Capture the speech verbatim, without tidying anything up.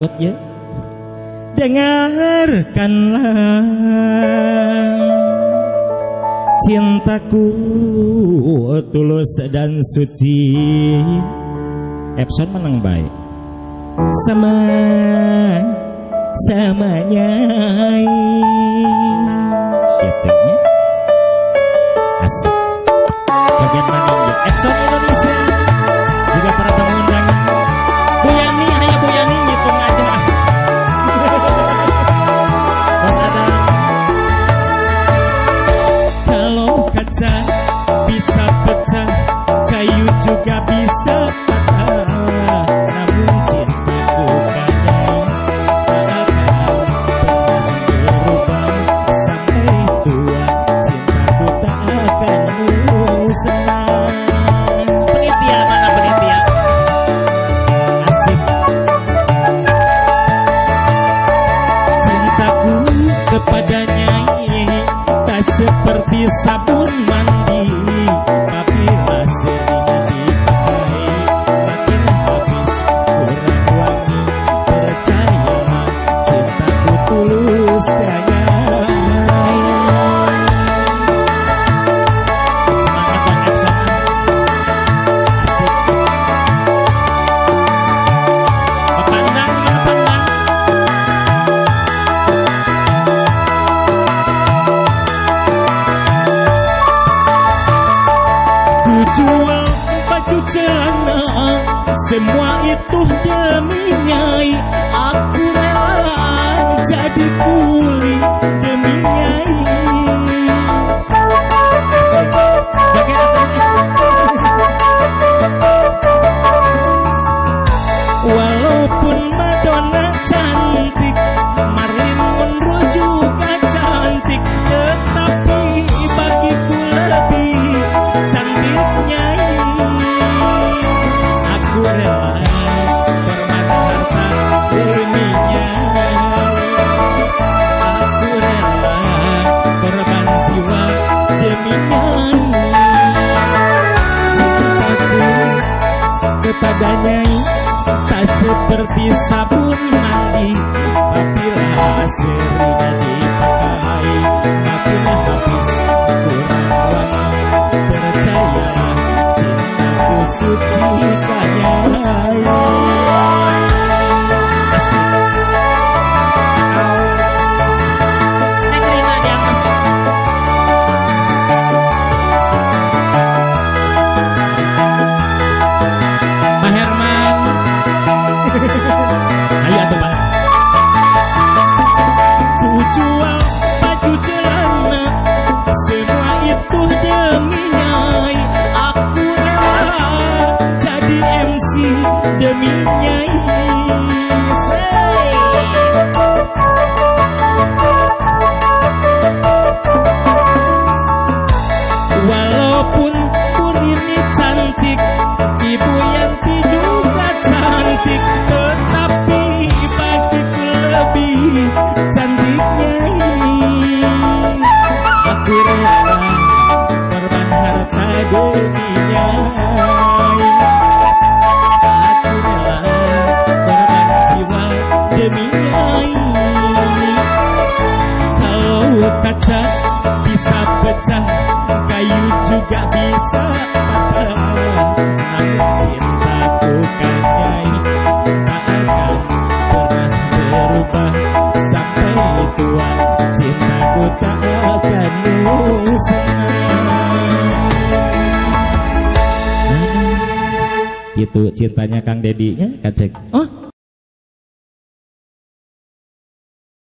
Ya, dengarkanlah cintaku tulus dan suci. Epson menang baik sama samanya gitu asik bagian mana ya Epson Indonesia juga para tamu undangan Bu Yani, hanya Bu Yani ngitung aja Bos ada kalau kaca bisa pecah kayu juga bisa patah namun cintaku kadang tak akan pernah berubah sampai tua cintaku tak akan musnah. Penitia mana penitia? Asik. Cintaku kepadanya tak seperti sabun mandi tapi hasilnya dipakai makin habis kurang wangi. Percayalah cintaku tulus gaya. Semangat Bang Epson. Asik. Pandang ya pandang. Ku jual baju celana semua itu demi Nyai. Aku rela jadi kuli demi Nyai. Walaupun Madonna cantik, Marilyn Monroe juga cantik, tetapi bagiku lebih cantik Nyai. Aku rela korban harta demi Nyai. Aku rela korban jiwa demi Nyai. Cintaku kepada Nyai tak seperti sabun mandi, apabila hasilnya dipakai makin habis kurang wangi. Percayalah cintaku suci kaya. Jual baju celana semua itu demi Nyai. Aku rela jadi M C demi Nyai. Walaupun Purini cantik, Ibu Yanti juga cantik, tetapi bagiku lebih cantik Nyai. Aku rela korban harta demi Nyai. Aku rela korban jiwa demi Nyai. Kalau kaca bisa pecah, kayu juga bisa patah, namun cintaku kan Nyai tak akan pernah berubah sampai tua. Cintaku tak akan musnah. Gitu ceritanya Kang Dedinya, Kacek. Oh.